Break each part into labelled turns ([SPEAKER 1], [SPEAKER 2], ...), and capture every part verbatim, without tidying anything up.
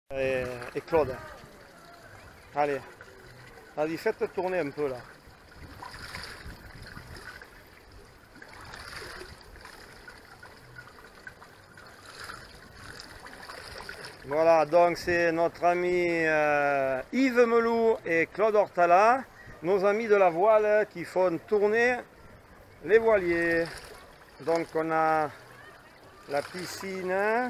[SPEAKER 1] Et, et Claude. Allez. Vas-y, faites tourner un peu là. Voilà, donc c'est notre ami euh, Yves Melou et Claude Ortala, nos amis de la voile qui font tourner les voiliers. Donc on a la piscine.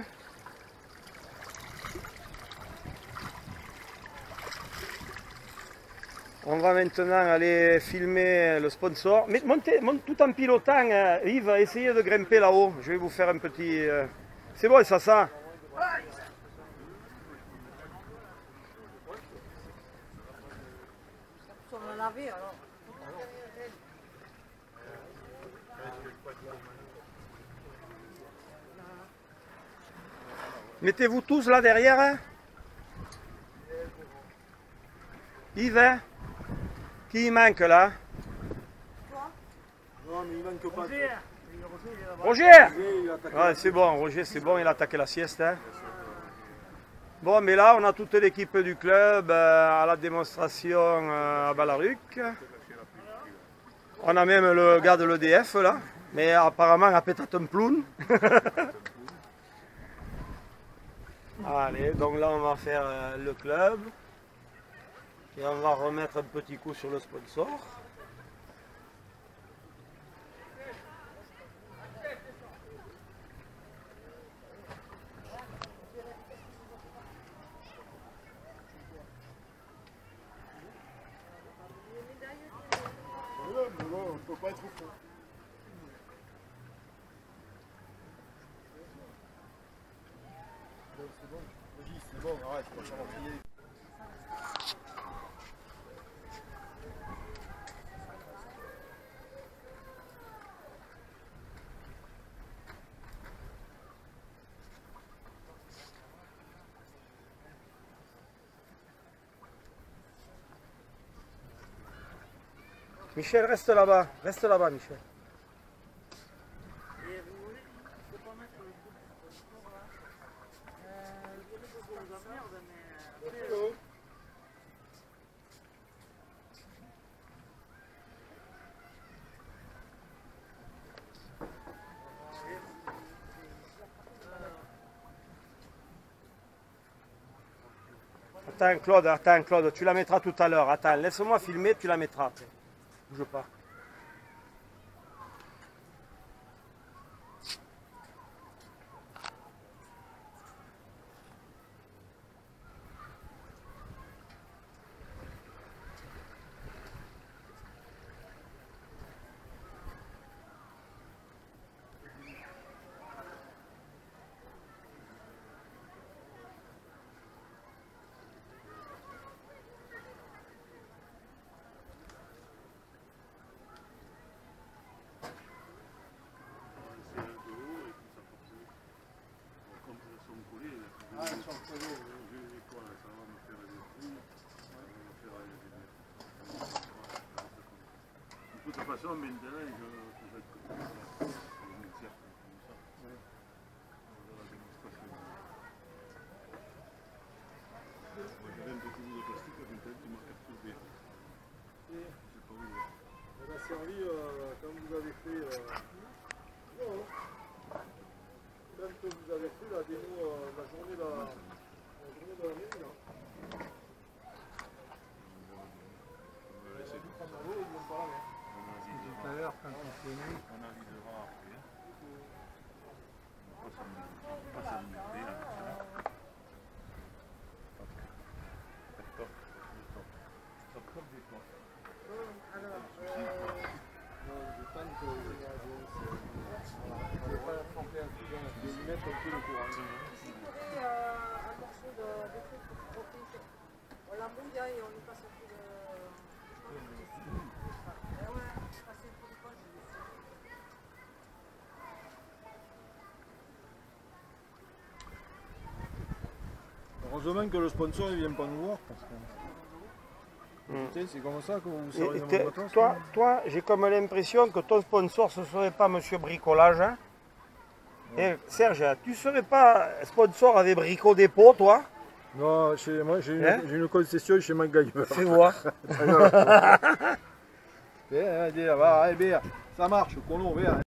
[SPEAKER 1] On va maintenant aller filmer le sponsor. Mais montez, montez tout en pilotant, euh, Yves, essayez de grimper là-haut. Je vais vous faire un petit... Euh... C'est bon, ça, ça. Mettez-vous tous là derrière. Hein. Yves, hein. Qui manque là?
[SPEAKER 2] Non, mais il manque pas.
[SPEAKER 1] Roger, Roger ouais, c'est bon, Roger, c'est bon, il a attaqué la sieste. Hein. Bon, mais là, on a toute l'équipe du club euh, à la démonstration euh, à Balaruc. On a même le gars de l'E D F là, mais apparemment à Pétaton-Ploun. Allez, donc là, on va faire euh, le club. Et on va remettre un petit coup sur le sponsor.
[SPEAKER 2] On ne peut pas être au fond. C'est bon, vas-y, c'est bon, arrête, on va s'en crier.
[SPEAKER 1] Michel, reste là-bas, reste là-bas, Michel.
[SPEAKER 3] Et vous voulez, il faut pas mettre le coup de sport là. Euh, le coup de sport nous emmerde, mais après.
[SPEAKER 1] Attends, Claude, attends, Claude, tu la mettras tout à l'heure. Attends, laisse-moi filmer, tu la mettras après. Bouge pas.
[SPEAKER 2] De toute façon, maintenant, je vais comme ça. Je viens de découvrir le plastique, maintenant tu marques tout bien. On a servi euh, quand vous avez fait. Euh... Non. Quand vous avez fait la démo, euh, la journée de la, la journée de la mairie, là.
[SPEAKER 4] Tout à l'heure, quand on s'est mis,
[SPEAKER 2] On avisera après. On va pas s'alimenter là. D'accord. Stop, stop des portes.
[SPEAKER 3] Alors,
[SPEAKER 2] Non, je pense que on va pas tremper un truc dans la pièce, mettre un peu le courant.
[SPEAKER 3] si vous voulez euh, un morceau de, de truc pour frotter, on l'embrouille et on lui passe un peu de. Eh ouais, passer un peu de poche.
[SPEAKER 2] Heureusement que le sponsor ne vient pas nous voir parce que
[SPEAKER 1] Mm.
[SPEAKER 2] c'est comme ça que vous
[SPEAKER 1] Et,
[SPEAKER 2] servez
[SPEAKER 1] et
[SPEAKER 2] dans
[SPEAKER 1] te-
[SPEAKER 2] vos vacances.
[SPEAKER 1] toi, toi j'ai comme l'impression que ton sponsor ce serait pas Monsieur Bricolage. Hein. Et Serge, tu serais pas sponsor avec Brico Dépôt, toi?
[SPEAKER 2] Non, chez moi j'ai une,
[SPEAKER 1] Hein
[SPEAKER 2] j'ai une concession chez MacGyver.
[SPEAKER 1] Fais voir.
[SPEAKER 2] Viens, viens, va, allez, viens. Ça marche, Colomb, viens.